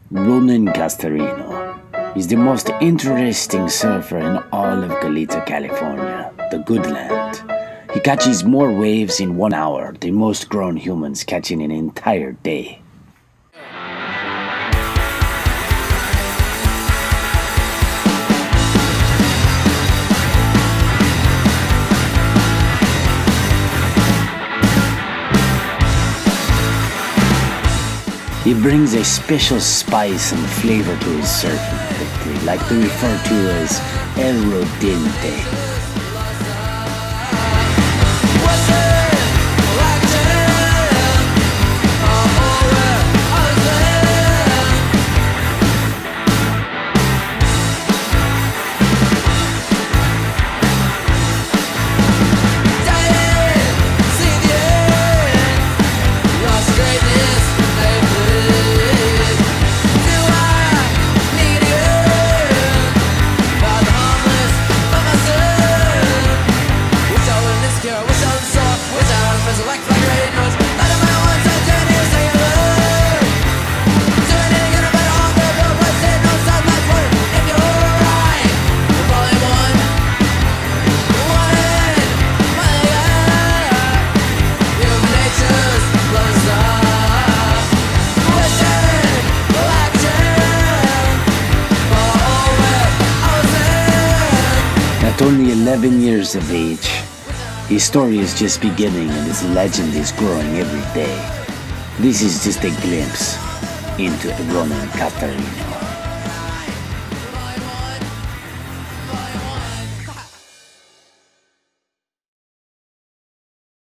Ronan Castorino is the most interesting surfer in all of Goleta, California, the good land. He catches more waves in 1 hour than most grown humans catch in an entire day. He brings a special spice and flavor to his surfing that they like to refer to as El Dente. At only 11 years of age, his story is just beginning and his legend is growing every day. This is just a glimpse into Ronan Castorino.